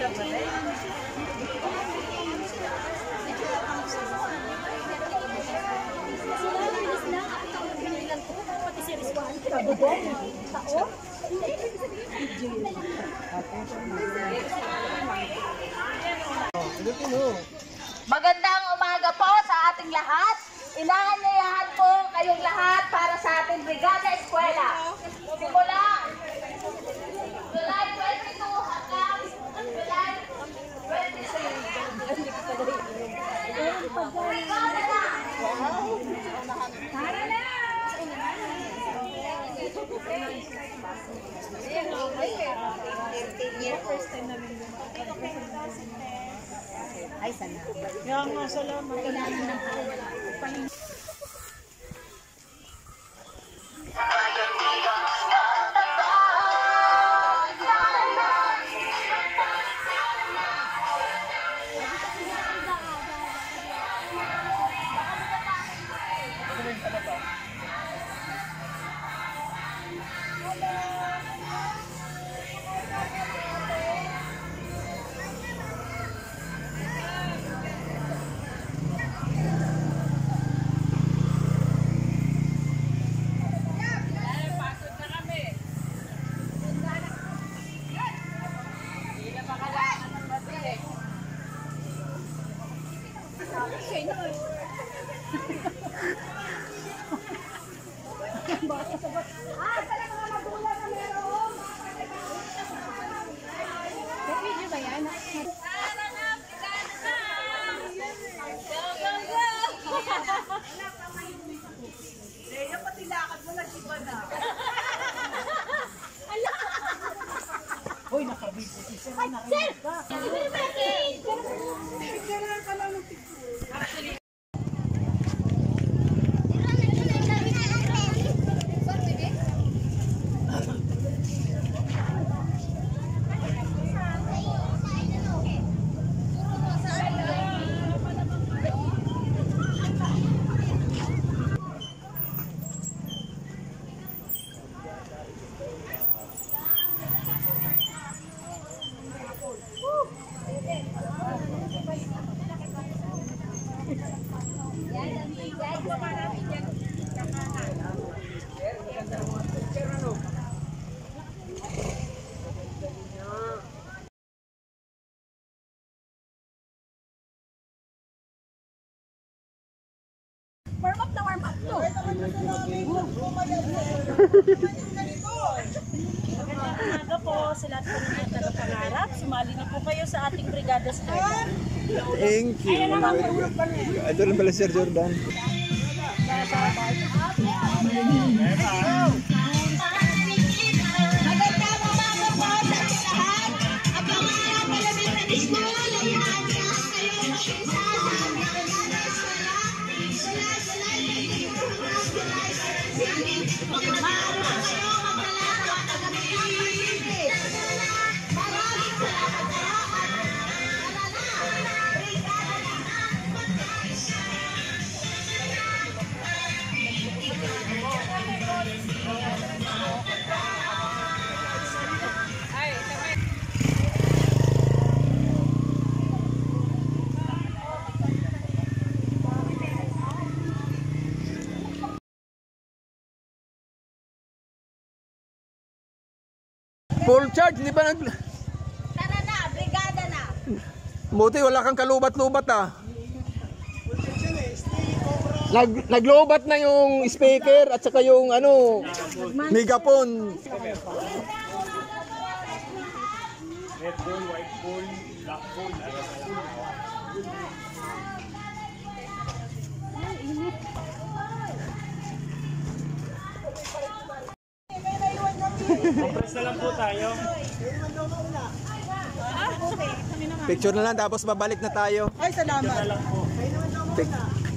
Magandang umaga po sa ating lahat. Inaanyayahan po kayong lahat para sa ating Brigada Eskwela. Simula July 22 hanggang July 26. Brigada na! Tara na! First time namin ay, sana. Yung mga salamat. Kailangan na po. Hoy, nakabito si Sir. Sir! Picturean ka lang ng picture. Warm up na warm up to. Magandang umaga po sa lahat po ng tagapangarap. Sumali na po kayo sa ating Brigada Eskwela. Thank you. Ito rin pala Sir Jordan. Full charge, hindi pa nag... Tara na, brigada na. Buti wala kang kalubat-lubat ah. Naglobat na yung speaker at saka yung ano, megaphone. Red ball, white ball, black ball, compress na lang po tayo. Picture na lang tapos babalik na tayo. Ay, salamat. Picture na lang po.